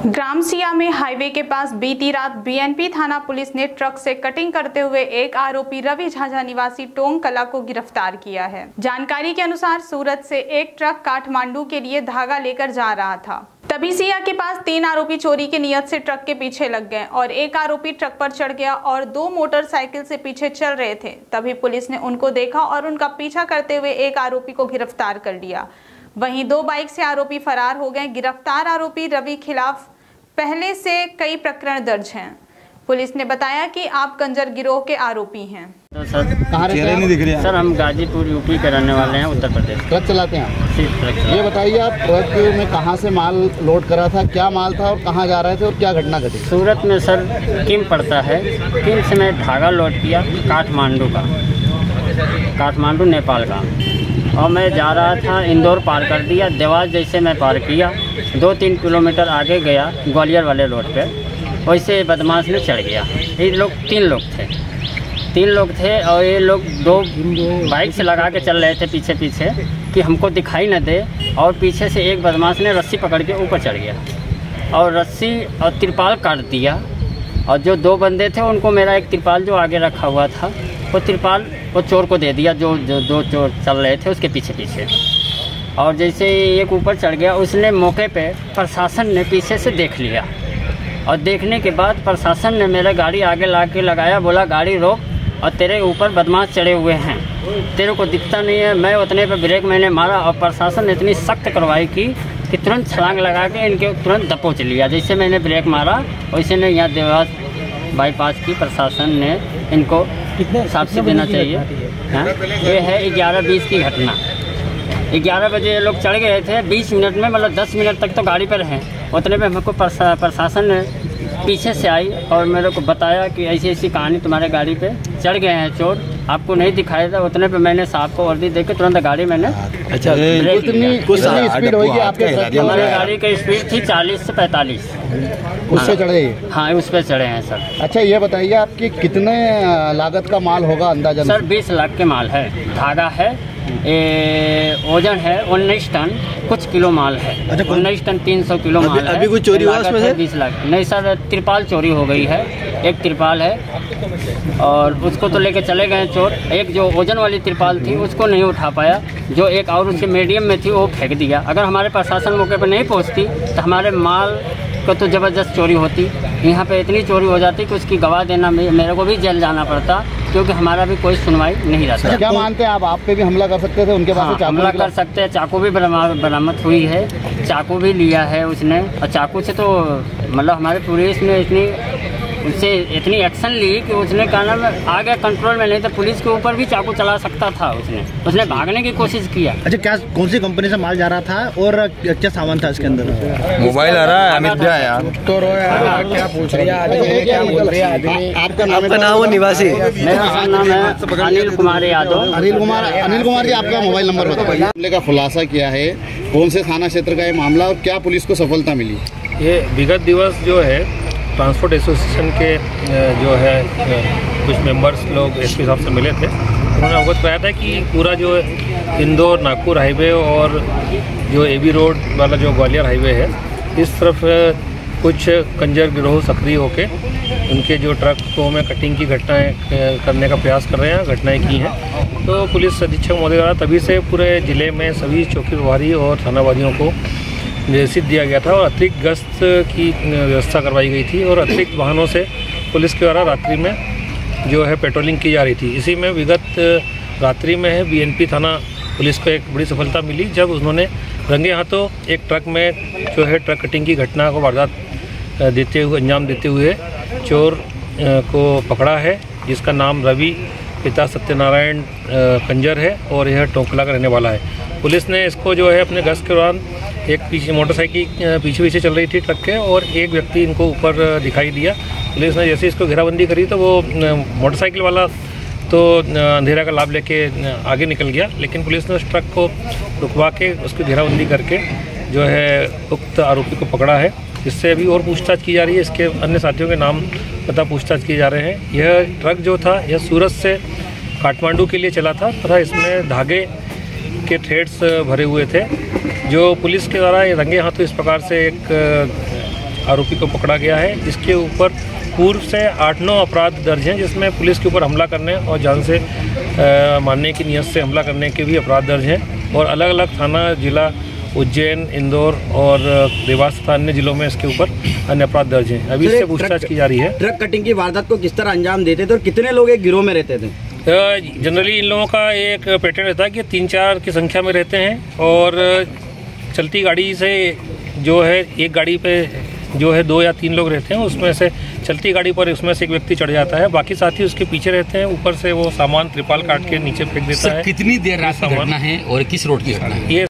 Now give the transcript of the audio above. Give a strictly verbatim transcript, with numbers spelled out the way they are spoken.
ग्राम सिया में हाईवे के पास बीती रात बीएनपी थाना पुलिस ने ट्रक से कटिंग करते हुए एक आरोपी रवि झाझा निवासी टोंग कला को गिरफ्तार किया है। जानकारी के अनुसार सूरत से एक ट्रक काठमांडू के लिए धागा लेकर जा रहा था, तभी सिया के पास तीन आरोपी चोरी की नियत से ट्रक के पीछे लग गए और एक आरोपी ट्रक पर चढ़ गया और दो मोटरसाइकिल से पीछे चल रहे थे। तभी पुलिस ने उनको देखा और उनका पीछा करते हुए एक आरोपी को गिरफ्तार कर लिया। वहीं दो बाइक से आरोपी फरार हो गए। गिरफ्तार आरोपी रवि खिलाफ पहले से कई प्रकरण दर्ज हैं। पुलिस ने बताया कि आप कंजर गिरोह के आरोपी हैं। तो सर चेहरे नहीं दिख रहे हैं। सर हम गाजीपुर यूपी के रहने वाले हैं, उत्तर प्रदेश। ट्रक चलाते हैं? सिर्फ ट्रक। ये बताइए आप ट्रक में कहाँ से माल लोड करा था, क्या माल था और कहाँ जा रहे थे और क्या घटना घटी? सूरत में सर किम पड़ता है, किम से मैं धागा लोड किया काठमांडू का, काठमांडू नेपाल का, और मैं जा रहा था इंदौर पार कर दिया। देवास जैसे मैं पार किया, दो तीन किलोमीटर आगे गया ग्वालियर वाले रोड पे, वैसे बदमाश ने चढ़ गया। ये लोग तीन लोग थे तीन लोग थे और ये लोग दो बाइक से लगा के चल रहे थे पीछे पीछे कि हमको दिखाई न दे, और पीछे से एक बदमाश ने रस्सी पकड़ के ऊपर चढ़ गया और रस्सी और तिरपाल काट दिया। और जो दो बंदे थे उनको मेरा एक तिरपाल जो आगे रखा हुआ था वो तिरपाल वो चोर को दे दिया, जो जो दो चोर चल रहे थे उसके पीछे पीछे। और जैसे एक ऊपर चढ़ गया, उसने मौके पे प्रशासन ने पीछे से देख लिया और देखने के बाद प्रशासन ने मेरा गाड़ी आगे ला के लगाया, बोला गाड़ी रोक और तेरे ऊपर बदमाश चढ़े हुए हैं, तेरे को दिखता नहीं है। मैं उतने पे ब्रेक मैंने मारा और प्रशासन ने इतनी सख्त कार्रवाई की कि तुरंत छलांग लगा के इनके तुरंत दबोच लिया। जैसे मैंने ब्रेक मारा वैसे ने यहाँ देवास बाईपास की प्रशासन ने इनको कितने साक्षी देना चाहिए। हाँ, ये है ग्यारह बीस की घटना। ग्यारह बजे ये लोग चढ़ गए थे, बीस मिनट में मतलब दस मिनट तक तो गाड़ी पर हैं। उतने पे हमको प्रशा, प्रशासन ने पीछे से आई और मेरे को बताया कि ऐसी ऐसी कहानी, तुम्हारे गाड़ी पे चढ़ गए हैं चोर, आपको नहीं दिखाया था। उतने पे मैंने साहब को वर्दी देके तुरंत गाड़ी मैंने अच्छा कितनी स्पीड होगी आपके? हमारी गाड़ी की स्पीड थी चालीस से पैंतालीस। उससे चढ़े? हाँ, उस पर चढ़े हैं सर। अच्छा ये बताइए आपकी कितने लागत का माल होगा अंदाजा? सर बीस लाख के माल है, धागा है, वजन है उन्नीस टन, कुछ किलो माल है। अच्छा, उन्नीस टन तीन सौ किलो माल है। अभी कोई चोरी हुआ उसमें से? बीस लाख नहीं सर, तिरपाल चोरी हो गई है, एक तिरपाल है और उसको तो लेके चले गए चोर। एक जो वजन वाली तिरपाल थी उसको नहीं उठा पाया, जो एक और उसके मीडियम में थी वो फेंक दिया। अगर हमारे प्रशासन मौके पर नहीं पहुंचती तो हमारे माल को तो ज़बरदस्त चोरी होती। यहाँ पे इतनी चोरी हो जाती कि उसकी गवाह देना मेरे को भी जेल जाना पड़ता, क्योंकि हमारा भी कोई सुनवाई नहीं रहता। क्या मानते हैं आप, आप पे भी हमला कर सकते थे? उनके पास हाँ, हमला कर सकते हैं। चाकू भी बरामद हुई है, चाकू भी लिया है उसने, और चाकू से तो मतलब हमारे पुलिस ने इतनी उससे इतनी एक्शन ली कि उसने कहा ना आ गया कंट्रोल में, नहीं तो पुलिस के ऊपर भी चाकू चला सकता था। उसने उसने भागने की कोशिश किया। अच्छा, क्या कौन सी कंपनी से माल जा रहा था और क्या सामान था इसके अंदर? मोबाइल आ रहा है अमित भैया यार। तो क्या पूछ रही है? आपका नाम है निवासी? मेरा नाम है अनिल कुमार यादव। अनिल कुमार अनिल कुमार जी, आपका मोबाइल नंबर बताइए। मामले का खुलासा किया है, कौन से थाना क्षेत्र का ये मामला और क्या पुलिस को सफलता मिली? ये विगत दिवस जो है ट्रांसपोर्ट एसोसिएशन के जो है कुछ मेंबर्स लोग एसपी साहब से मिले थे। उन्होंने अवगत कराया था कि पूरा जो इंदौर नागपुर हाईवे और जो एबी रोड वाला जो ग्वालियर हाईवे है, इस तरफ कुछ कंजर गिरोह सक्रिय होके उनके जो ट्रकों में कटिंग की घटनाएं करने का प्रयास कर रहे हैं, घटनाएं की हैं। तो पुलिस अधीक्षक महोदय द्वारा तभी से पूरे ज़िले में सभी चौकी प्रभारी और थानावादियों को निर्देशित दिया गया था और अतिरिक्त गश्त की व्यवस्था करवाई गई थी और अतिरिक्त वाहनों से पुलिस के द्वारा रात्रि में जो है पेट्रोलिंग की जा रही थी। इसी में विगत रात्रि में है बीएनपी थाना पुलिस को एक बड़ी सफलता मिली, जब उन्होंने रंगे हाथों एक ट्रक में जो है ट्रक कटिंग की घटना को वारदात देते हुए अंजाम देते हुए चोर को पकड़ा है, जिसका नाम रवि पिता सत्यनारायण कंजर है और यह टोंकला का रहने वाला है। पुलिस ने इसको जो है अपने गश्त के दौरान एक पीछे मोटरसाइकिल पीछे पीछे चल रही थी ट्रक के और एक व्यक्ति इनको ऊपर दिखाई दिया। पुलिस ने जैसे इसको घेराबंदी करी तो वो मोटरसाइकिल वाला तो अंधेरा का लाभ लेके आगे निकल गया, लेकिन पुलिस ने उस ट्रक को रुकवा के उसकी घेराबंदी करके जो है उक्त आरोपी को पकड़ा है। इससे अभी और पूछताछ की जा रही है, इसके अन्य साथियों के नाम पता पूछताछ किए जा रहे हैं। यह ट्रक जो था यह सूरत से काठमांडू के लिए चला था तथा इसमें धागे के थ्रेड्स भरे हुए थे, जो पुलिस के द्वारा रंगे हाथों इस प्रकार से एक आरोपी को पकड़ा गया है। इसके ऊपर पूर्व से आठ नौ अपराध दर्ज हैं, जिसमें पुलिस के ऊपर हमला करने और जान से आ, मारने की नीयत से हमला करने के भी अपराध दर्ज हैं और अलग अलग थाना, जिला उज्जैन, इंदौर और देवास तथा अन्य जिलों में इसके ऊपर अन्य अपराध दर्ज हैं। अभी इससे पूछताछ की जा रही है। ट्रक कटिंग की वारदात को किस तरह अंजाम देते थे और कितने लोग एक गिरोह में रहते थे? जनरली इन लोगों का एक पैटर्न रहता है कि तीन चार की संख्या में रहते हैं और चलती गाड़ी से जो है एक गाड़ी पे जो है दो या तीन लोग रहते हैं, उसमें से चलती गाड़ी पर उसमें से एक व्यक्ति चढ़ जाता है, बाकी साथी उसके पीछे रहते हैं। ऊपर से वो सामान त्रिपाल काट के नीचे फेंक देता है। कितनी देर रात की घटना है और किस रोड की घटना है? ये